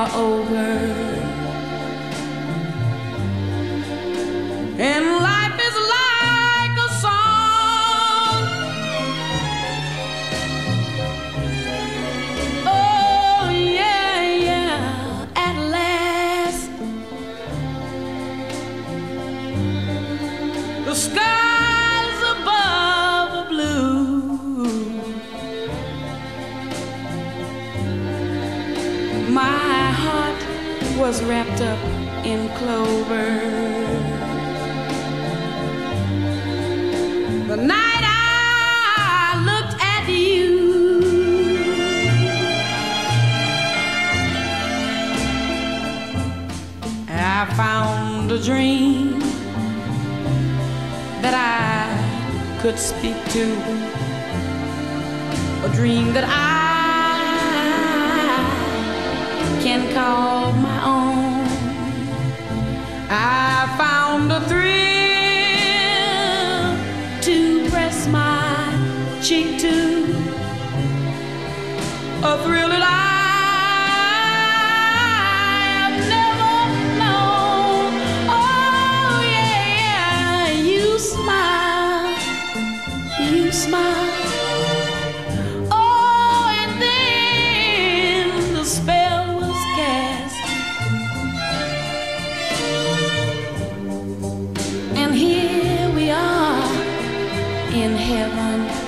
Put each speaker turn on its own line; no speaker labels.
are over, and life is like a song. Oh yeah, yeah, at last the skies above are blue. My heart was wrapped up in clover the night I looked at you. I found a dream that I could speak to, a dream that I can call my own. I found a thrill to press my cheek to, a thrill that I have never known. Oh yeah, yeah, you smile, you smile. Oh, and then the spell was cast, and here we are in heaven.